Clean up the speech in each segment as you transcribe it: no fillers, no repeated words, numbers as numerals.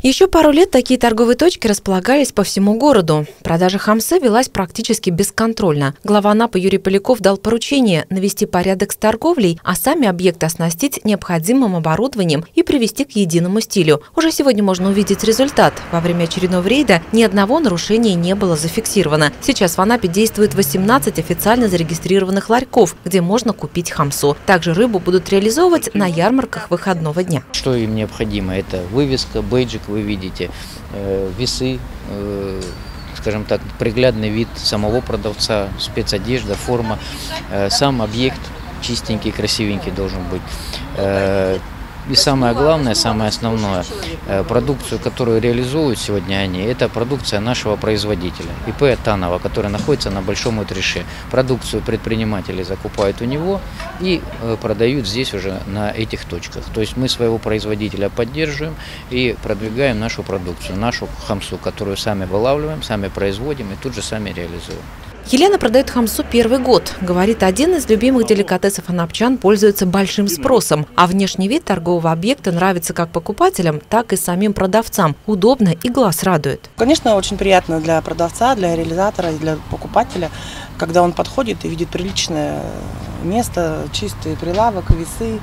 Еще пару лет такие торговые точки располагались по всему городу. Продажа хамсы велась практически бесконтрольно. Глава Анапы Юрий Поляков дал поручение навести порядок с торговлей, а сами объекты оснастить необходимым оборудованием и привести к единому стилю. Уже сегодня можно увидеть результат. Во время очередного рейда ни одного нарушения не было зафиксировано. Сейчас в Анапе действует 18 официально зарегистрированных ларьков, где можно купить хамсу. Также рыбу будут реализовывать на ярмарках выходного дня. Что им необходимо? Это вывеска, бейджик, вы видите, весы, скажем так, приглядный вид самого продавца, спецодежда, форма. Сам объект чистенький, красивенький должен быть. И самое главное, самое основное, продукцию, которую реализуют сегодня они, это продукция нашего производителя, ИП Танова, который находится на Большом Утрише. Продукцию предприниматели закупают у него и продают здесь уже на этих точках. То есть мы своего производителя поддерживаем и продвигаем нашу продукцию, нашу хамсу, которую сами вылавливаем, сами производим и тут же сами реализуем. Елена продает хамсу первый год. Говорит, один из любимых деликатесов анапчан пользуется большим спросом. А внешний вид торгового объекта нравится как покупателям, так и самим продавцам. Удобно и глаз радует. Конечно, очень приятно для продавца, для реализатора и для покупателя, когда он подходит и видит приличное место, чистый прилавок, весы.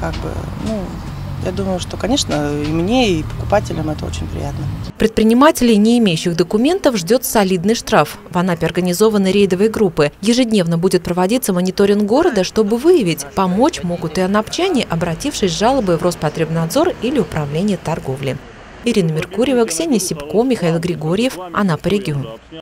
Я думаю, что, конечно, и мне, и покупателям это очень приятно. Предпринимателей, не имеющих документов, ждет солидный штраф. В Анапе организованы рейдовые группы. Ежедневно будет проводиться мониторинг города, чтобы выявить, помочь могут и анапчане, обратившись с жалобой в Роспотребнадзор или Управление торговли. Ирина Меркурьева, Ксения Сипко, Михаил Григорьев, Анапа регион.